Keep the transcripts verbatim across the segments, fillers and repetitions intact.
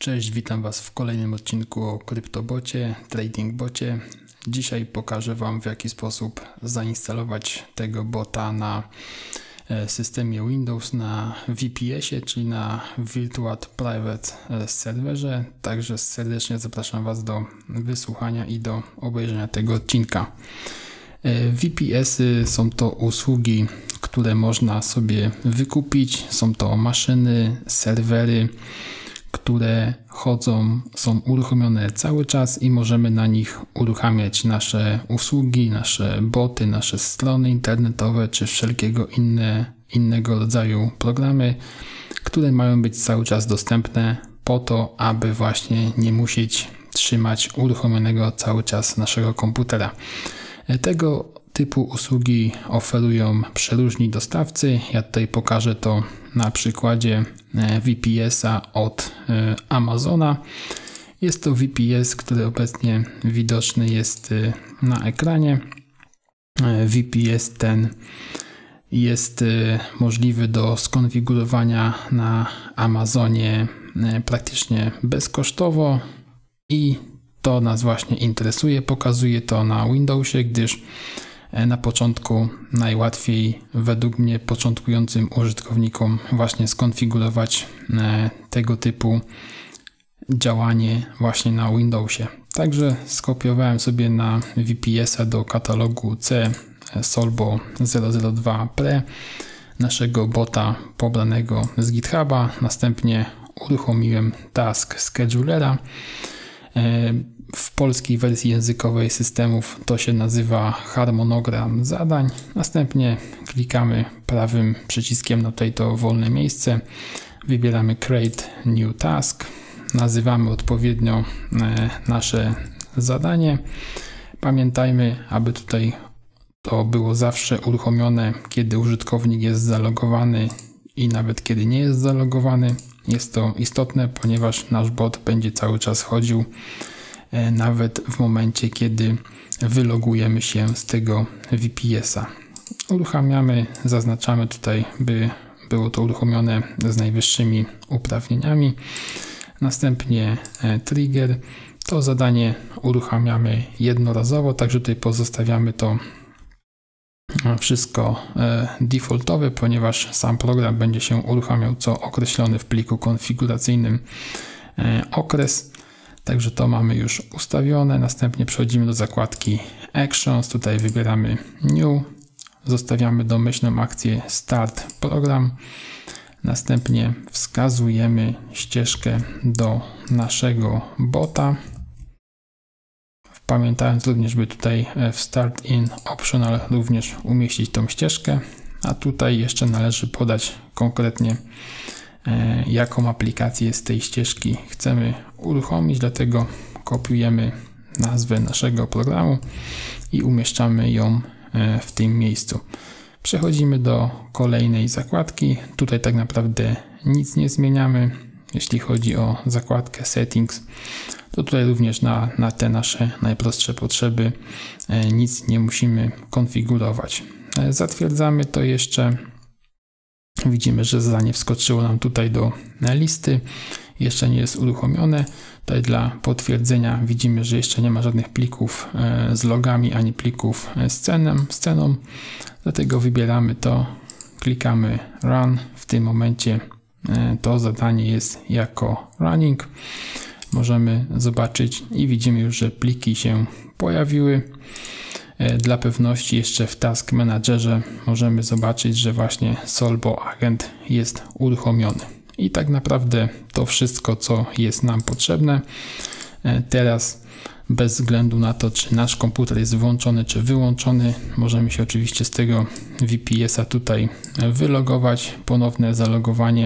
Cześć, witam Was w kolejnym odcinku o kryptobocie, tradingbocie. Dzisiaj pokażę Wam, w jaki sposób zainstalować tego bota na systemie Windows na V P S ie, czyli na Virtual Private Serverze. Także serdecznie zapraszam Was do wysłuchania i do obejrzenia tego odcinka. V P S y są to usługi, które można sobie wykupić. Są to maszyny, serwery, które chodzą, są uruchomione cały czas i możemy na nich uruchamiać nasze usługi, nasze boty, nasze strony internetowe czy wszelkiego inne, innego rodzaju programy, które mają być cały czas dostępne po to, aby właśnie nie musieć trzymać uruchomionego cały czas naszego komputera. Tego typu usługi oferują przeróżni dostawcy. Ja tutaj pokażę to na przykładzie V P S a od Amazona. Jest to V P S, który obecnie widoczny jest na ekranie. V P S ten jest możliwy do skonfigurowania na Amazonie praktycznie bezkosztowo i to nas właśnie interesuje. Pokazuję to na Windowsie, gdyż na początku najłatwiej według mnie początkującym użytkownikom właśnie skonfigurować tego typu działanie właśnie na Windowsie. Także skopiowałem sobie na V P S a do katalogu C Solbo zero zero dwa Pre naszego bota pobranego z GitHuba. Następnie uruchomiłem Task Schedulera. W polskiej wersji językowej systemów to się nazywa harmonogram zadań. Następnie klikamy prawym przyciskiem na tutaj to wolne miejsce. Wybieramy Create New Task. Nazywamy odpowiednio nasze zadanie. Pamiętajmy, aby tutaj to było zawsze uruchomione, kiedy użytkownik jest zalogowany i nawet kiedy nie jest zalogowany. Jest to istotne, ponieważ nasz bot będzie cały czas chodził nawet w momencie, kiedy wylogujemy się z tego V P S a. Uruchamiamy, zaznaczamy tutaj, by było to uruchomione z najwyższymi uprawnieniami. Następnie trigger. To zadanie uruchamiamy jednorazowo, także tutaj pozostawiamy to wszystko defaultowe, ponieważ sam program będzie się uruchamiał co określony w pliku konfiguracyjnym okres. Także to mamy już ustawione. Następnie przechodzimy do zakładki Actions. Tutaj wybieramy New. Zostawiamy domyślną akcję Start Program. Następnie wskazujemy ścieżkę do naszego bota. Pamiętając również, by tutaj w Start in Optional również umieścić tą ścieżkę. A tutaj jeszcze należy podać konkretnie, jaką aplikację z tej ścieżki chcemy uruchomić, dlatego kopiujemy nazwę naszego programu i umieszczamy ją w tym miejscu. Przechodzimy do kolejnej zakładki. Tutaj tak naprawdę nic nie zmieniamy. Jeśli chodzi o zakładkę Settings, to tutaj również na, na te nasze najprostsze potrzeby nic nie musimy konfigurować. Zatwierdzamy to jeszcze. Widzimy, że zadanie wskoczyło nam tutaj do listy. Jeszcze nie jest uruchomione. Tutaj dla potwierdzenia widzimy, że jeszcze nie ma żadnych plików z logami, ani plików z ceną. Z ceną. Dlatego wybieramy to, klikamy Run. W tym momencie to zadanie jest jako running. Możemy zobaczyć i widzimy już, że pliki się pojawiły. Dla pewności jeszcze w Task Managerze możemy zobaczyć, że właśnie Solbo Agent jest uruchomiony. I tak naprawdę to wszystko, co jest nam potrzebne. Teraz bez względu na to, czy nasz komputer jest włączony, czy wyłączony, możemy się oczywiście z tego V P S a tutaj wylogować. Ponowne zalogowanie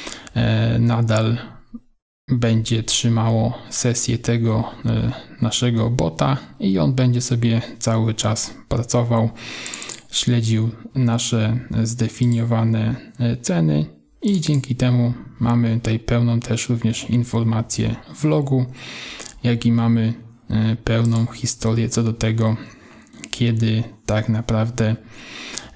nadal będzie trzymało sesję tego naszego bota i on będzie sobie cały czas pracował, śledził nasze zdefiniowane ceny i dzięki temu mamy tutaj pełną też również informację w logu, jak i mamy pełną historię co do tego, kiedy tak naprawdę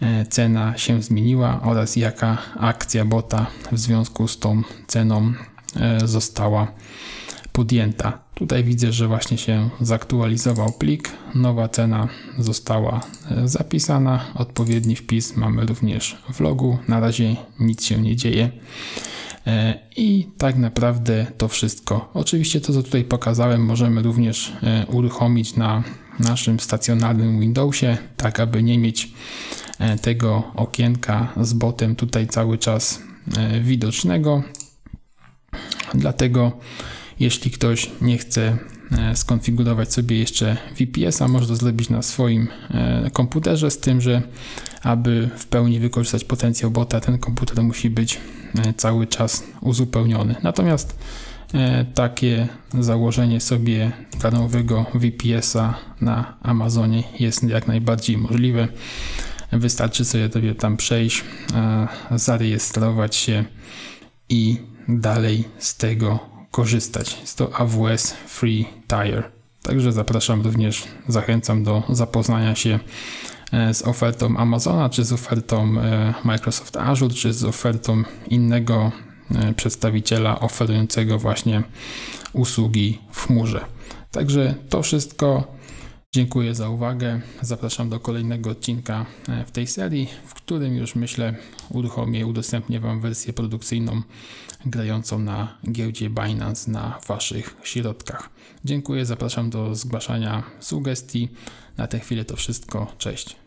cena się zmieniła oraz jaka akcja bota w związku z tą ceną została podjęta. Tutaj widzę, że właśnie się zaktualizował plik, nowa cena została zapisana, odpowiedni wpis mamy również w logu. Na razie nic się nie dzieje. I tak naprawdę to wszystko. Oczywiście to, co tutaj pokazałem, możemy również uruchomić na naszym stacjonarnym Windowsie, tak aby nie mieć tego okienka z botem tutaj cały czas widocznego. Dlatego jeśli ktoś nie chce skonfigurować sobie jeszcze V P S a, może to zrobić na swoim komputerze, z tym, że aby w pełni wykorzystać potencjał bota, ten komputer musi być cały czas uzupełniony. Natomiast takie założenie sobie darmowego V P S a na Amazonie jest jak najbardziej możliwe. Wystarczy sobie tam przejść, zarejestrować się i dalej z tego korzystać. Jest to A W S Free Tier. Także zapraszam również, zachęcam do zapoznania się z ofertą Amazona, czy z ofertą Microsoft Azure, czy z ofertą innego przedstawiciela oferującego właśnie usługi w chmurze. Także to wszystko. Dziękuję za uwagę. Zapraszam do kolejnego odcinka w tej serii, w którym już myślę uruchomię i udostępnię Wam wersję produkcyjną grającą na giełdzie Binance na Waszych środkach. Dziękuję, zapraszam do zgłaszania sugestii. Na tę chwilę to wszystko. Cześć.